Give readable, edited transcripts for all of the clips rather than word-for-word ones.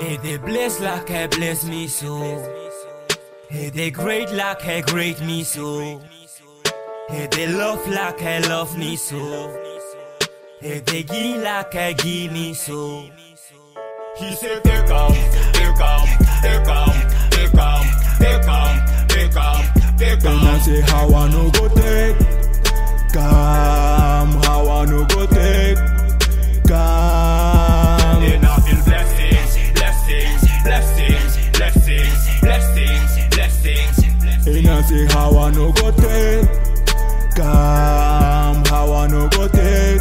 Hey, they bless like I bless me so. Hey, they great like I great me so. Hey, they love like I love me so. Hey, they give like I give me so. He said, they come, they come, they come, they come, they come, they come, they come. And I say how I no go take, come, how I no go take, come. They not feel blessings, blessings, blessings, blessings, blessings, blessings. And I say how I no go take, come, how I no go take,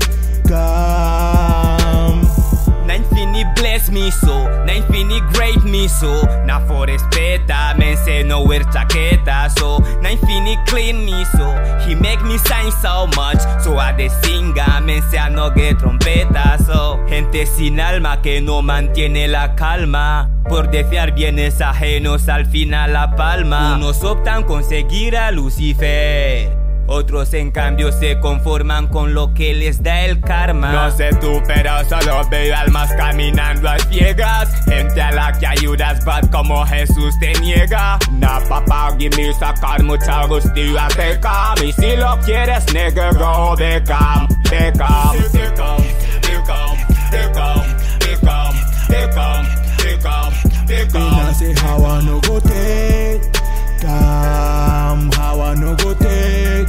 come. Nine fini bless me so, nine fini great me so. Na for respeta, men say no wear chaqueta so. Nine fini clean me so, he make me shine so much. So I de singa, men say I no get trompeta so. Gente sin alma que no mantiene la calma. Por desear bienes ajenos al final la palma. Unos optan conseguir a Lucifer, otros en cambio se conforman con lo que les da el karma. No sé tú, pero solo veo almas caminando a ciegas. Gente a la que ayudas, but como Jesús te niega. Na papá, give me sacar mucha gustilla, te cam. Y si lo quieres, nigga, go, they come, they come. They come, they come, they come, they come, they come, they come, they come. And I say how I no go take, come, how I no go take,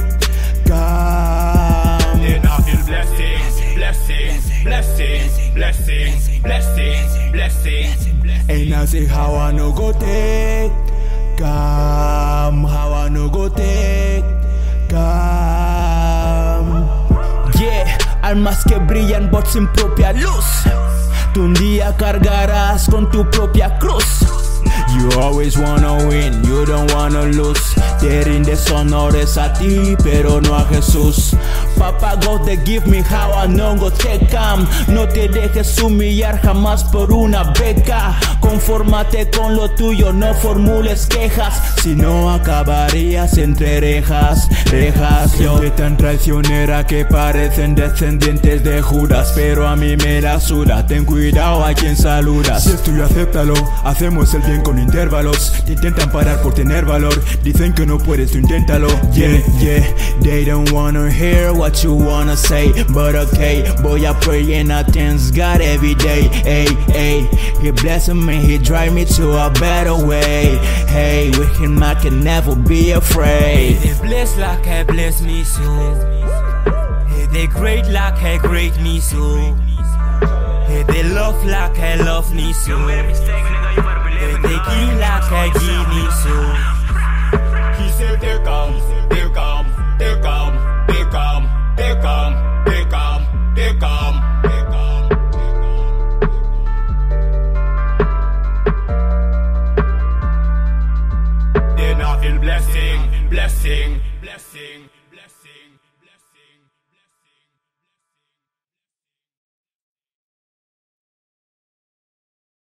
come. They not feel blessings, blessings, blessings, blessings, blessings, blessings. And I say how I no go take, come, how I no go take, come. Yeah, almas que brillan but sin propia luz. Tú un día cargarás con tu propia cruz. You always wanna win, you don't wanna lose. Te rindes honores a ti, pero no a Jesús. Papa God they give me how I no go take come. No te dejes humillar jamás por una beca. Confórmate con lo tuyo, no formules quejas. Si no acabarías entre rejas. Gente tan traicionera que parecen descendientes de Judas, pero a mí me la suda. Ten cuidado a quien saludas. Si es tuyo acéptalo, hacemos el bien con intervalos. Te intentan parar por tener valor, dicen que no puedes, tú inténtalo. Yeah, they don't wanna hear what you wanna say, but okay, boy I pray and I thank God every day. Hey, He blessing me, He drive me to a better way. Hey, with Him I can never be afraid. They bless like I bless me so. Hey, they great like I great me so. Hey, they love like I love me so. Hey, they give like I give me so. He said they come, they come, they come, they come, they come, they come, they come, they come. They not feel blessing, blessing, blessing.